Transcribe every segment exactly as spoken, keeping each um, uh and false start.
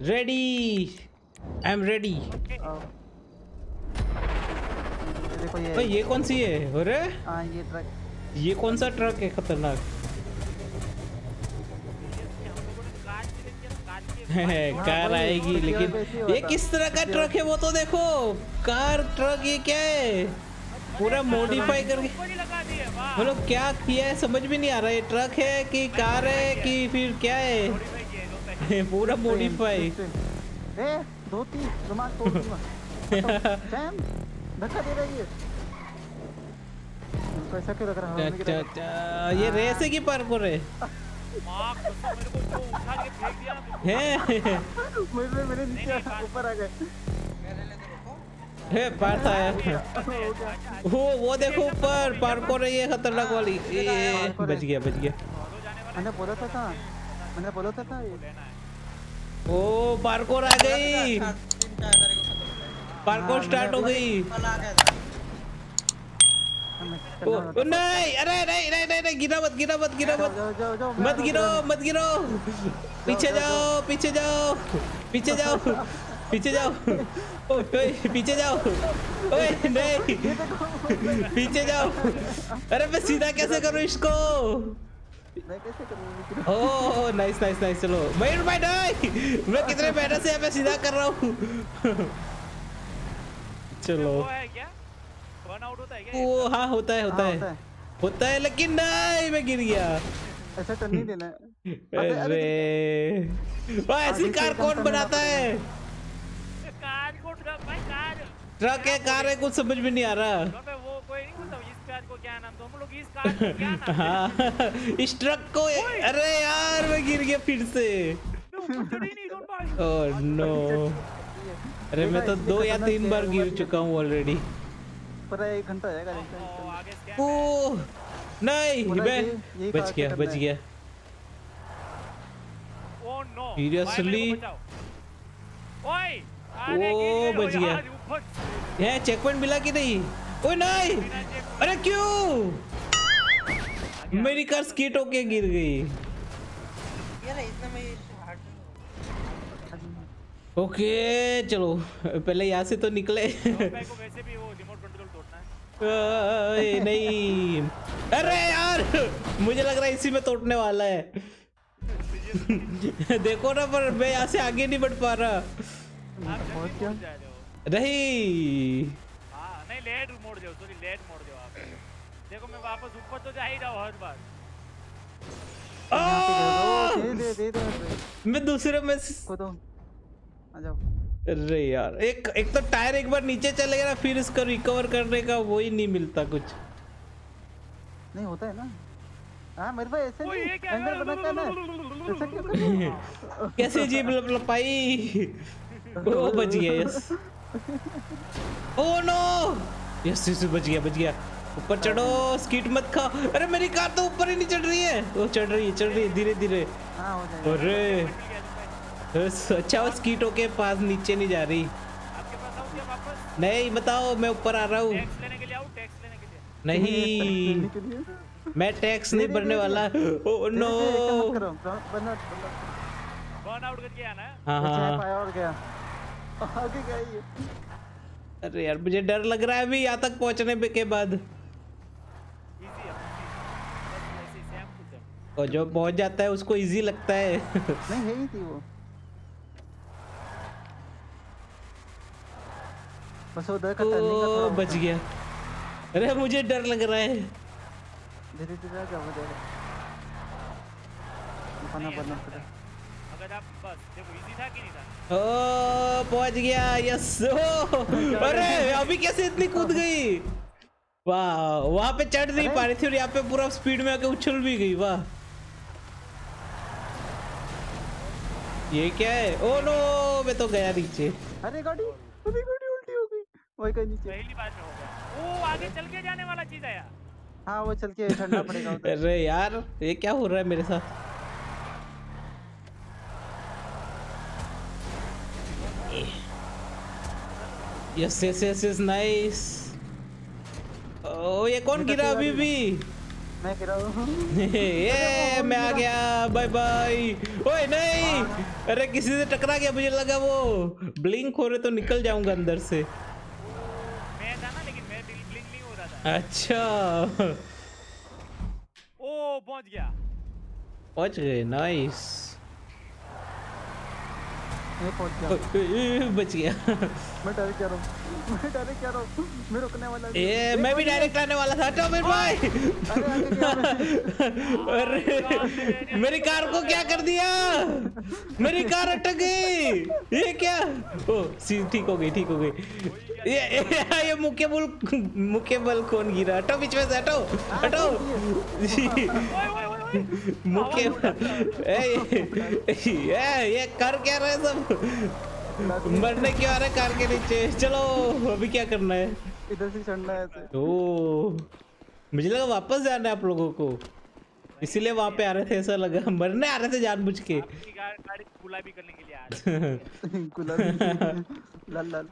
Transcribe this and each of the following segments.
Ready, I am ready. देखो ये भाई ये कौन सी है? अरे हाँ ये ट्रक, ये कौन सा ट्रक है खतरनाक? कार आएगी लेकिन ये किस तरह का ट्रक है वो तो देखो। कार ट्रक ये क्या है? पूरा मॉडिफाई करके मतलब क्या किया है समझ में नहीं आ रहा। ये ट्रक है कि कार है कि फिर क्या है? पूरा मॉडिफाई। ए धोती रुमाल तोड़ दूंगा। सैम धक्का दे रही है। कैसा क्यों लग रहा है? ये रेस है कि पार्कोर है? है मेरे मेरे नीचे ऊपर आ गए। है पार्थ आया। वो वो देखो ऊपर पार्कोर है ये खतरनाक वाली। ये बच गया बच गया। मैंने बोला था था मैंने बोला था था ये। ओ पार्कोर आ गई। पार्कोर स्टार्ट हो गई। ओ नहीं अरे नहीं नहीं नहीं नहीं गिरा मत गिरा मत गिरा मत मत गिरो मत गिरो। पीछे जाओ पीछे जाओ पीछे जाओ पीछे जाओ। ओए पीछे जाओ। ओए नहीं पीछे जाओ। अरे मैं सीधा कैसे करूँ इसको? मैं कैसे करूँ? Oh nice nice nice. चलो मयूर भाई नहीं मैं कितने मेहनत से यहाँ पे सीधा कर रहा हूँ। चलो आउट होता है क्या? वो हाँ होता है होता है होता है लेकिन नहीं मैं गिर गया। ऐसा टर्न नहीं देना है। अरे वो ऐसी कार कौन बनाता है? कार को ट्रक भाई कार ट्रक है कार है कुछ समझ में नहीं आ रहा। वो कोई नहीं बोलता इस कार को क्या नाम दो हम लोग इस कार को क्या नाम? हाँ इस ट्रक को। अरे यार मैं गिर गया फिर से। Oh no. अरे मैं तो दो या तीन बार गिर चुका हूँ ऑलरेडी। पर एक घंटा जाएगा। ओह नहीं मैं बच गया बच गया। ओह नो सीरियसली ओए ओ बच गया। ये चेक पॉइंट मिला कि नहीं? ओए नहीं अरे क्यों मेरी कार स्किट होके गिर गई। ओके चलो पहले यहाँ से तो निकले। वैसे भी वो रिमोट कंट्रोल तोड़ना है। नहीं अरे यार मुझे लग रहा है इसी में तोड़ने वाला है। देखो ना पर मैं यहाँ से आगे नहीं बढ़ पा रहा। नहीं हाँ नहीं लेट मोड़ दो सॉरी लेट मोड़ दो आप। देखो मैं वापस ऊपर तो जा ही रहा हूँ हर बार। दे दे दे दे मैं दूसरे में को तो आ जाओ। अरे यार एक एक तो टायर एक बार नीचे चले गया ना फिर इसको रिकवर करने का वो ही नहीं मिलता कुछ। नहीं होता है ना। हाँ मेरे पास ऐसे नहीं एंगल बना के ना ऐसा क्यों कर रहे हो? कैसे जीप लपलपाई। ओ बच गया yes. Oh no yes yes बच गया बच गया। ऊपर चढ़ो स्कीट मत खाओ। अरे मेरी कार तो ऊपर ही नहीं चढ़ रही है। वो चढ़ रही है चढ़ रही है धीरे धीरे। हाँ हो जाएगा। अरे अच्छा वो स्कीटों के पास नीचे नहीं जा रही। आपके पास आऊं क्या वापस? नहीं बताओ मैं ऊपर आ रहा हूँ। टैक्स लेने के लिए आऊं टैक्स लेने के लिए? नहीं मैं टैक्स नहीं भरने वाला। ओह नो बर्न आउट करके आना है। हाँ हाँ और क्या आगे क्या ये? अरे यार मुझे डर लग रहा है अभी यहाँ तक पहुँचने के बाद। और जो पहुँच जाता है उसको इजी लगता है। नहीं है ही थी वो बस उधर का टर्निंग का थोड़ा बच गया। अरे मुझे डर लग रहा है। धीरे धीरे क्या हो जाएगा। खाना बनना पड़ा। अगर आप बस देखो इजी था कि नहीं था? ओ पहुंच गया यस। अरे अभी कैसे इतनी कूद गई? वाह वहां पे चढ़ नहीं पा रही थी और यहाँ पे पूरा स्पीड में आके उछल भी गई। वाह ये क्या है? ओ नो मैं तो गया नीचे। अरे गाड़ी अरे गाड़ी उल्टी हो गई। वही का नीचे पहली बार में होगा। ओ आगे चल के जाने वाला चीज है यार। हाँ वो चल के चढ़ना पड़ेगा उधर। अरे यार ये क्या हो रहा है मेरे साथ? Yes yes yes yes nice. ओ ये कौन गिरा अभी भी? मैं गिरा हूँ। ये मैं आ गया, बाय बाय। ओए नहीं, अरे किसी से टकरा गया, मुझे लगा वो ब्लिंक हो रहे तो निकल जाऊंगा अंदर से। मैं था ना, लेकिन मैं ब्लिंक नहीं हो रहा था। अच्छा ओ पहुंच गया, पहुंच गए, नाइस। मैं पहुंच गया, बच गया। मैं डायरेक्ट जा रहा हूँ, मैं डायरेक्ट जा रहा हूँ, मैं रुकने वाला नहीं। ए मैं भी डायरेक्ट आने वाला था। हटो मेरे भाई। अरे आगे गया मैं। अरे मेरी कार को क्या कर दिया, मेरी कार अटक गई। ये क्या, ओ सी ठीक हो गई, ठीक हो गई। ये ये, ये मुख्य बल मुख्य बल कौन गिरा? हटो बीच में से, हटो हटो। मुख्य ये ये कर क्या रहे सब, मरने क्यों आ रहे कार के नीचे? चलो अभी क्या करना है? इधर से चढ़ना है ऐसे। ओ मुझे लगा वापस जाना है आप लोगों को, इसीलिए वहां पे आ रहे थे, ऐसा लगा मरने आ रहे थे जानबूझ के। अपनी गाड़ी गाड़ी गुलाबी करने के लिए आ रहे हैं। गुलाबी लाल लाल।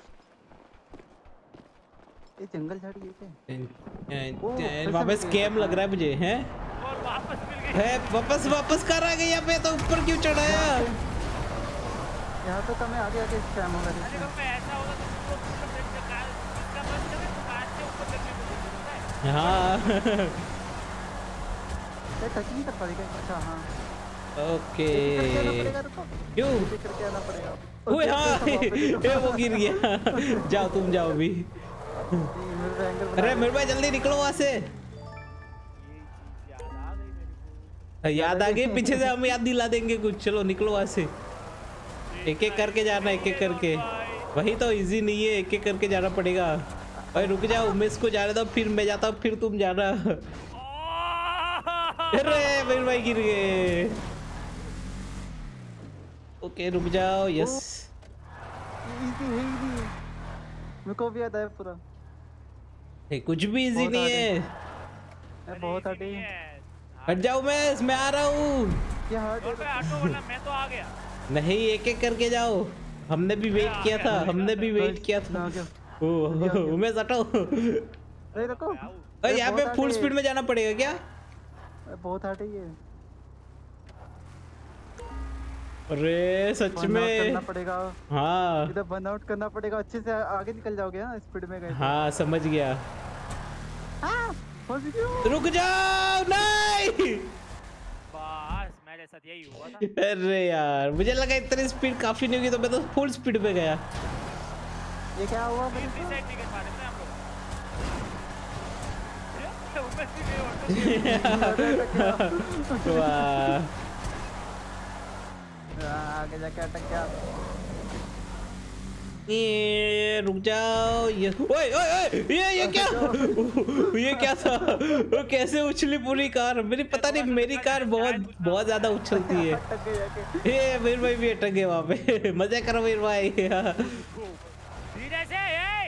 ये जंगल झाड़ी है क्या? वहाँ पे स्कैम लग रहा है मुझे, हैं? और वापस मिल गई है वापस वापस कर आ गई यहाँ पे, तो ऊपर क्यों चढ़ाया? यहाँ पे तो मैं आगे आगे स्कैम हो रहा अरे कब ऐसा होगा तो तुमको मतलब कार इसका बस चले तो कार से ऊपर करने को बोलते हैं। हाँ ये टच नहीं कर पाएगा। अच्छा हाँ ओके, क्यों करके आना पड़ेगा? ओए हाँ ये वो गिर गया। जाओ तुम जाओ अभी। अरे मेरे भाई जल्दी निकलो वहां से। याद आ गई, पीछे से हम याद दिला देंगे कुछ। चलो निकलो वहां से, एक एक करके जाना, एक एक करके। वही तो इजी नहीं है, एक एक करके जाना पड़ेगा। अरे रुक जाओ, उमेश को जाने दो, फिर मैं जाता हूँ, फिर तुम जाना। अरे मेरे भाई गिर गए। ओके रुक जाओ, यस। इजी है ही नहीं, मेरे को भी याद आया पूरा। कुछ भी इजी नहीं है, मैं बहुत हटे। हट जाओ उमेश, मैं आ रहा हूँ। क्या हट ऑटो वाला मैं तो आ गया। नहीं एक एक करके जाओ, हमने भी वेट किया था, हमने भी वेट किया था। ओह उमेश हटो। अरे रुको, अरे यहाँ पे फुल स्पीड में जाना पड़ेगा क्या? बहुत हटे ये। अरे सच में करना पड़ेगा। हाँ इधर बर्न आउट करना पड़ेगा, अच्छे से आगे निकल जाओगे ना स्पीड में गए। हाँ समझ गया। हाँ, रुक जाओ, नहीं बस मेरे साथ यही हुआ था। अरे यार मुझे लगा इतनी स्पीड काफी नहीं होगी, तो मैं तो फुल स्पीड में गया। ये क्या हुआ? फिर डिसाइड नहीं कर पा रहे थे हम लोग। वाह आगे जाके अटक गया। ये रुक जाओ, ये ओए ओए ओए ये ये क्या ये क्या था? वो कैसे उछली पूरी कार मेरी? पता नहीं, मेरी कार बहुत बहुत ज्यादा उछलती है। ये वीर भाई भी अटक गए वहाँ पे। मजा करो वीर भाई। धीरे से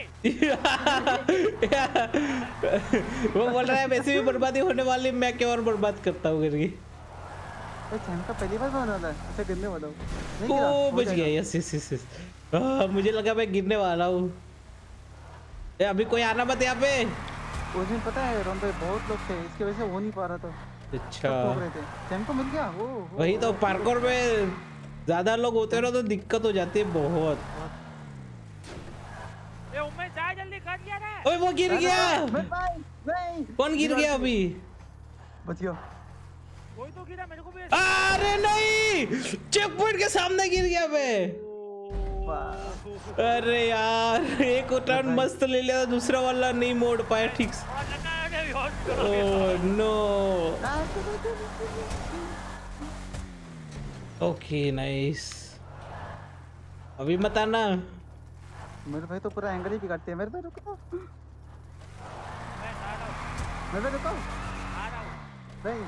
वो बोल रहा है वैसे भी बर्बादी होने वाली, मैं क्या और बर्बाद करता हूँ करके। का पहली बार बना था, अच्छा गिरने वाला हूँ। ओ बच गया, यस यस यस यस। आ, मुझे लगा मैं गिरने वाला हूँ। अभी कोई आना मत यहाँ पे। उस दिन पता है रोम पे बहुत लोग थे, इसकी वजह से हो नहीं पा रहा था। अच्छा रहे थे, चैन को मिल गया। ओ, ओ, वही तो, पार्कोर में ज्यादा लोग होते रहो तो दिक्कत हो जाती है बहुत। ये उम्मीद जा जल्दी कर लिया रे। ओए वो गिर गया। नहीं कौन गिर गया अभी? बच गया कोई तो गिरा, मेरे को भी। अरे नहीं, चेक पॉइंट के सामने गिर गया मैं। अरे यार एक टर्न मस्त ले लिया, दूसरा वाला नहीं मोड़ पाया ठीक से। Oh no. ओके नाइस, अभी मत आना। मेरे भाई तो पूरा एंगल ही बिगाड़ते हैं। मेरे भाई रुको, मेरे भाई रुको, नहीं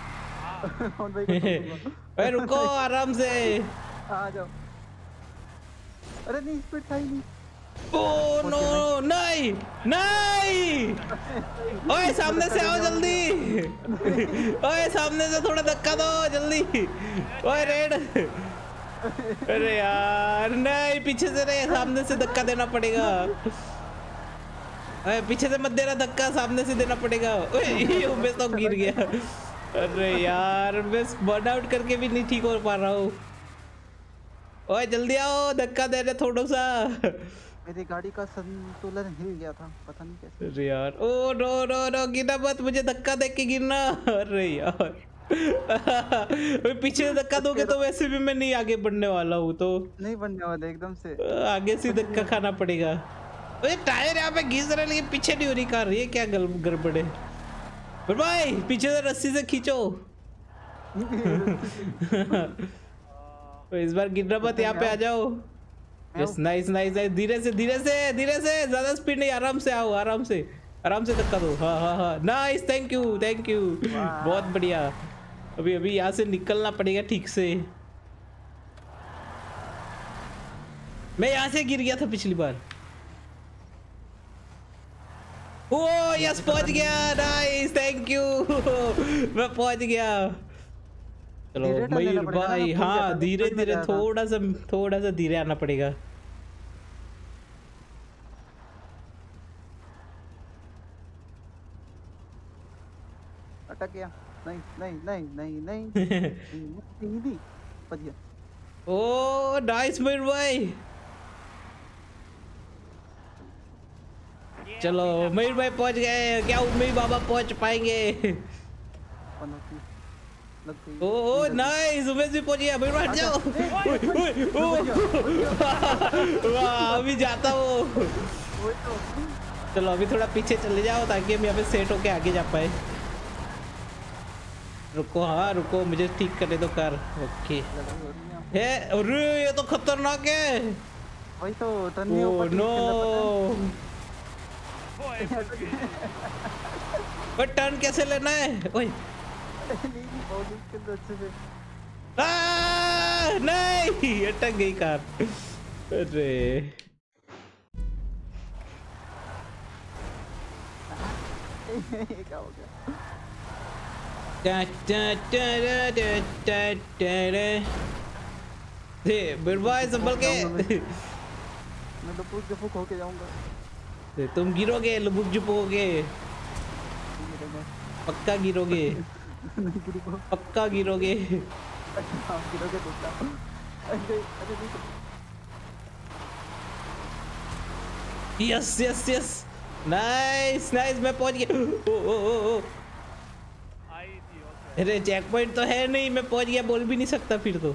भाई रुको आराम से, आ जाओ। अरे नहीं, स्पीड था ही नहीं। ओ नो, नहीं नहीं, ओए सामने से आओ जल्दी। ओए सामने से थोड़ा धक्का दो जल्दी। ओए रेड, अरे यार नहीं, पीछे से नहीं, सामने से धक्का देना पड़ेगा। अरे पीछे से मत देना धक्का, सामने से देना पड़ेगा। ओए उमेश तो गिर गया। अरे यार मैं बर्न आउट करके भी नहीं ठीक हो पा रहा हूँ। ओए जल्दी आओ, धक्का दे रहे थोड़ा सा। मेरी गाड़ी का संतुलन हिल गया था, पता नहीं कैसे। अरे यार ओ नो नो नो, गिरना मत, मुझे धक्का दे के गिरना। अरे यार पीछे से धक्का दोगे तो वैसे भी मैं नहीं आगे बढ़ने वाला हूँ, तो नहीं बढ़ने वाला एकदम से, आगे से धक्का खाना पड़ेगा। अरे टायर यहाँ पे घिस रहे लेकिन पीछे नहीं हो रही कार, ये क्या गड़बड़ है? भाई पीछे से रस्सी से खींचो। इस बार गिरना मत, यहाँ पे आ जाओ। यस नाइस नाइस नाइस, धीरे से धीरे से धीरे से, ज्यादा स्पीड नहीं, आराम से आओ, आराम से आराम से धक्का दो। हाँ हाँ हाँ nice, thank you thank you, बहुत बढ़िया। अभी अभी यहाँ से निकलना पड़ेगा ठीक से। मैं यहाँ से गिर गया था पिछली बार। ओ यस पहुंच गया, नाइस थैंक यू। मैं पहुंच गया। चलो मयूर भाई, हाँ धीरे धीरे, थोड़ा सा थोड़ा सा धीरे आना पड़ेगा। अटक गया। नहीं नहीं नहीं नहीं नहीं नहीं नहीं बढ़िया। ओ नाइस मयूर भाई। चलो मयूर भाई पहुंच गए, क्या उम्मीद बाबा पहुंच पाएंगे? ओ नाइस, उमेश भी पहुंच गया। मयूर हट जाओ। वाह अभी जाता हूँ। चलो अभी थोड़ा पीछे चले जाओ ताकि हम यहाँ पे सेट होके आगे जा पाए। रुको, हाँ रुको, मुझे ठीक करने दो कार। ओके है, अरे ये तो खतरनाक है। वही तो टर्न नहीं हो ओह नो, पर टर्न कैसे लेना है? ओए आ, नहीं अटक गई कार। अरे क्या हो गया? बिरबाई संभल के। मैं तो पूछ जफूक होके जाऊंगा। तुम गिरोगे, लुबुक जुपोगे, पक्का गिरोगे, पक्का गिरोगे। Yes yes yes, nice nice, मैं पहुंच गया। ओ ओ ओ ओ, अरे चेक पॉइंट तो है नहीं, मैं पहुंच गया, बोल भी नहीं सकता फिर तो।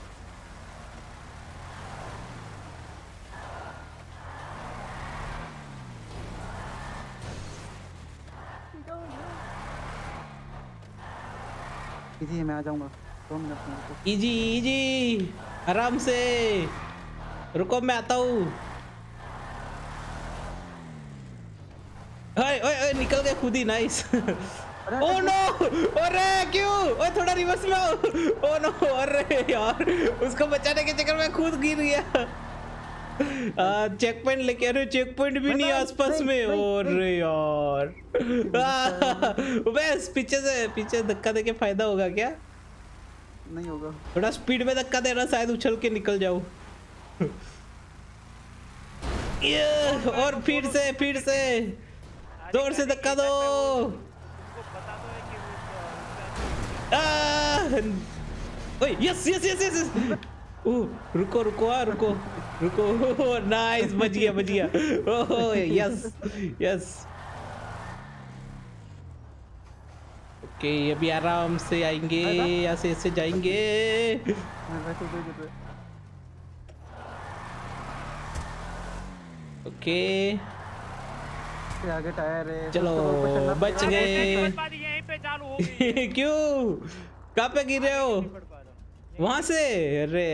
इजी मैं आ जाऊंगा, दो मिनट में। इजी इजी, आराम से, रुको मैं आता हूँ। ओए ओए निकल गए खुद ही, नाइस। ओ नो, अरे क्यों? ओए थोड़ा रिवर्स में आओ। ओ नो, अरे यार उसको बचाने के चक्कर में खुद गिर गया। चेक पॉइंट लेके, अरे चेक पॉइंट भी नहीं आसपास में। अरे यार बस पीछे से, पीछे धक्का देके फायदा होगा क्या? नहीं होगा, थोड़ा स्पीड में धक्का देना, शायद उछल के निकल जाओ। ये और फिर से फिर से जोर से धक्का दो। ओए yes yes yes yes, oh रुको रुको, आ रुको रुको, नाइस, बच गया बच गया। ओह यस यस, ओके अभी आराम से आएंगे, यहाँ से ऐसे जाएंगे। ओके आगे टायर है, चलो बच गए। यहीं पे चालू हो गई। क्यों, कहाँ पे गिर रहे हो? वहां से, अरे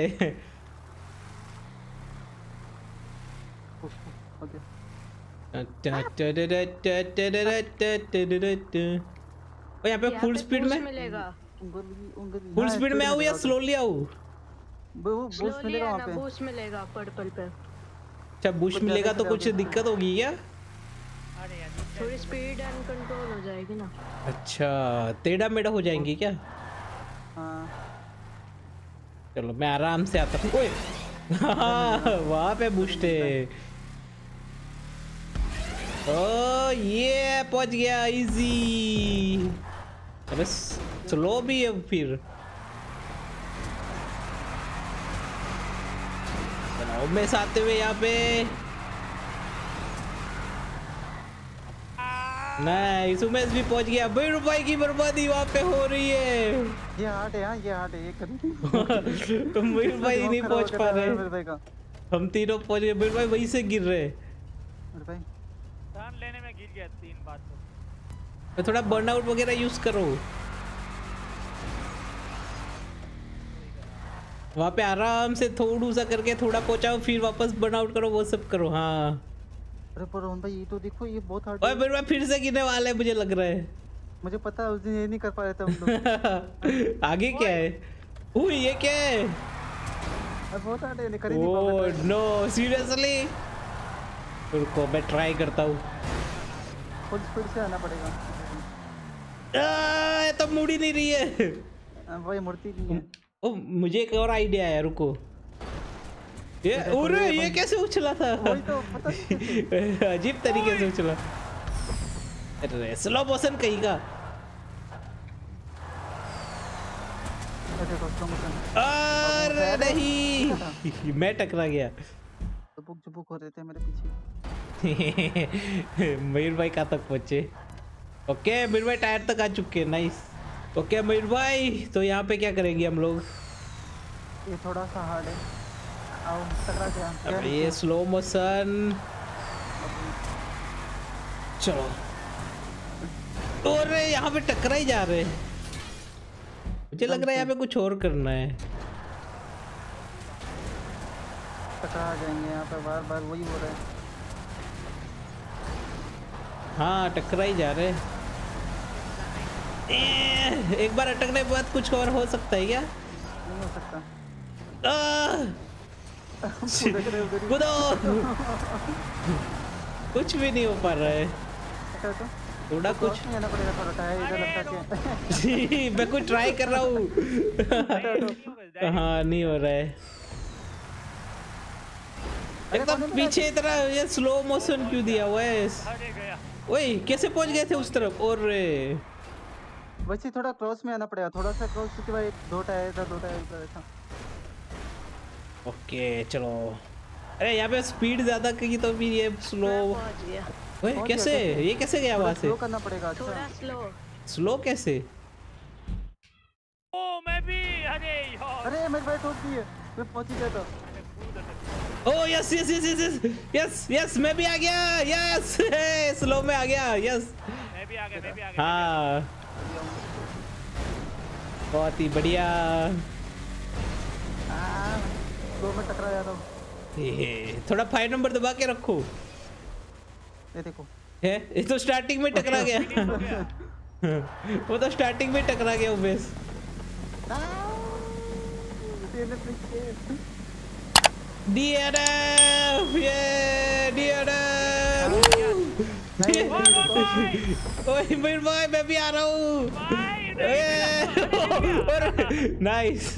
यहाँ पे फुल स्पीड में, फुल स्पीड में आऊँ या स्लोली आऊँ? बूस्ट मिलेगा वहाँ पे, बूस्ट मिलेगा पर्पल पे। अच्छा बूस्ट मिलेगा तो कुछ दिक्कत होगी क्या? थोड़ी स्पीड एंड कंट्रोल हो जाएगी ना। अच्छा टेढ़ा मेढ़ा हो जाएंगी क्या? हाँ चलो मैं आराम से आता हूँ। ओए वहाँ पे बूस्ट है। ओ ये पहुंच गया इजी। अबे स्लो भी है फिर। उमेश आते हुए यहाँ पे नहीं, उमेश भी पहुंच गया। बीर भाई की बर्बादी वहाँ पे हो रही है। ये हार्ट है यहाँ, ये हार्ट है, ये कर तुम बीर भाई नहीं पहुंच पा रहे। मेरे भाई का हम तीनों पहुंच गए, बीर भाई वहीं से गिर रहे। मेरे भाई टर्न लेने में गिर गया तीन बार तो। तो थोड़ा बर्नआउट वगैरह यूज करो। वहाँ पे आराम से थोड़ा सा करके थोड़ा पहुंचाओ, फिर वापस बर्नआउट करो, वो सब करो। हाँ अरे पर रोहन भाई ये तो देखो, ये बहुत हार्ड ओए फिर फिर से गिरने वाला है मुझे लग रहा है। मुझे पता है उस दिन ये नहीं कर पा रहे थे हम लोग। आगे क्या है? ओह ये क्या है? अब बहुत हार्ड है, कर ही नहीं ओह नो सीरियसली। रुको मैं ट्राई करता हूँ। फुल स्पीड से आना पड़ेगा। आ, ये तो मुड़ ही नहीं रही है। भाई मुड़ती नहीं है। ओ मुझे एक और आइडिया है, रुको। ये अरे ये कैसे उछला था? वही तो पता नहीं। अजीब तरीके से उछला। अरे स्लो मोशन कहीं का। अरे नहीं मैं टकरा गया। चुपुक चुपुक हो रहे थे मेरे पीछे। मयूर भाई कहाँ तक पहुंचे? ओके मयूर भाई टायर तक आ चुके हैं। नाइस। ओके मयूर भाई तो यहाँ पे क्या करेंगे हम लोग? ये थोड़ा सा हार्ड है। आओ टकरा गया। अब ये स्लो मोशन। चलो। और यहाँ पे टकरा ही जा रहे हैं। मुझे लग रहा है यहाँ पे कुछ और करना है। टकरा जाएंगे यहाँ पे, बार बार वही हो रहा है। हाँ टकरा ही जा रहे हैं। एक बार अटकने के बाद कुछ और हो सकता है क्या? नहीं हो सकता। कूदो। कुछ भी नहीं हो पा रहा है। थोड़ा कुछ नहीं आना पड़ेगा, थोड़ा टायर इधर लटका के। मैं कुछ ट्राई कर रहा हूँ। हाँ नहीं हो रहा है। एकदम पीछे इतना ये स्लो मोशन क्यों दिया हुआ है? ओए कैसे पहुंच गए थे उस तरफ? और वैसे थोड़ा क्रॉस में आना पड़ेगा, थोड़ा सा क्रॉस, क्योंकि भाई दो टायर था, दो टायर था ऐसा। ओके चलो। अरे यहाँ पे स्पीड ज्यादा की तो भी ये स्लो। ओए कैसे ये कैसे गया वहाँ से? स्लो करना पड़ेगा। अच्छा थोड़ा स्लो। स्लो कैसे? ओ मैं भी। अरे यार अरे मेरे भाई ठोक दिए, मैं पहुंच ही गया था। Oh yes yes yes yes yes yes मैं भी आ गया। यस स्लो में आ गया। यस मैं भी आ गया, मैं भी आ गया। हाँ बहुत ही बढ़िया। स्लो में टकरा जा रहा हूँ। थोड़ा फाइव नंबर दबा के रखो। ये देखो है ये तो स्टार्टिंग में टकरा गया। वो तो स्टार्टिंग में टकरा गया उमेश। डीएनएफ ये डीएनएफ। ओए मेरे भाई मैं भी आ रहा हूँ। नाइस।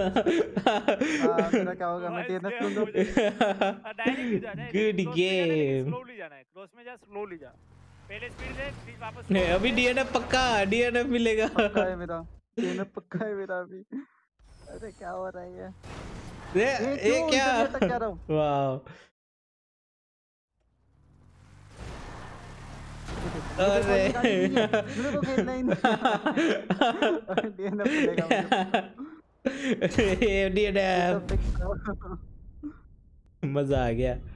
मेरा क्या होगा? मैं डीएनएफ लूंगा। Good game. स्लोली जाना है, क्रॉस में जा, स्लोली जा। पहले स्पीड ले फिर वापस। अभी डीएनएफ पक्का, डीएनएफ मिलेगा। पक्का है मेरा डीएनएफ, पक्का है मेरा अभी। अरे क्या हो रहा है ये? ये ये क्या? वाह अरे मेरे को खेलना ही नहीं। डीएनएफ मिलेगा मुझे। डीएनएफ मजा आ गया।